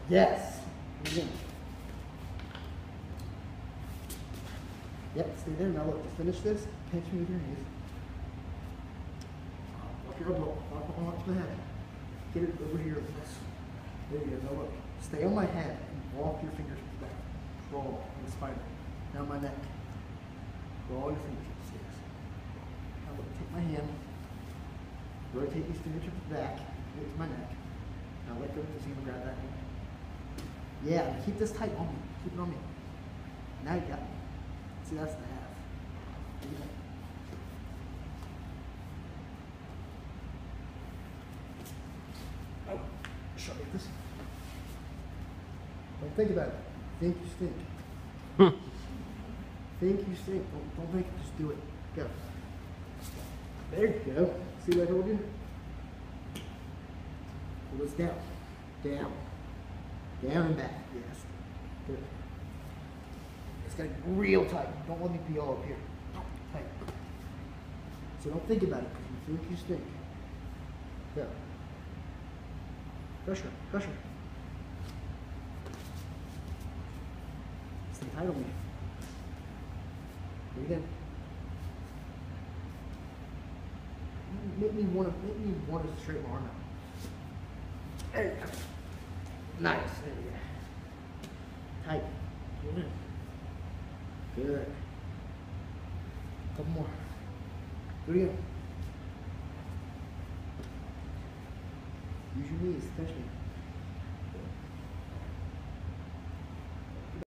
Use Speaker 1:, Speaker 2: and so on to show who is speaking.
Speaker 1: Yes. Again. Yep, stay there. Now look, to finish this, pinch me with your knees. Walk your elbow, walk to the head. Get it over here. There you go. Now look, stay on my head and walk your fingers back. Crawl in the spider. Down my neck. Crawl your fingertips. Yes. Now look, take my hand. Rotate these fingertips back. Get to my neck. Now let go because you're going to grab that hand. Yeah, keep this tight on me. Keep it on me. Now you got it. See, that's the half. Oh, shut like this. Don't think about it. Think you stink. Think you stink. Don't think it. Just do it. Go. There you go. See what I told you? Pull this down. Down. Down and back. Yes. Good. It's got to get real tight. Don't let me be all up here. Tight. So don't think about it because you think you stink. Go. Pressure. Pressure. Stay tight on me. Breathe in. Make me want to straighten my arm out. There you go. Nice. There you go. Tight. Pull in. Good. Couple more. Do it again. Use your knees, touch me.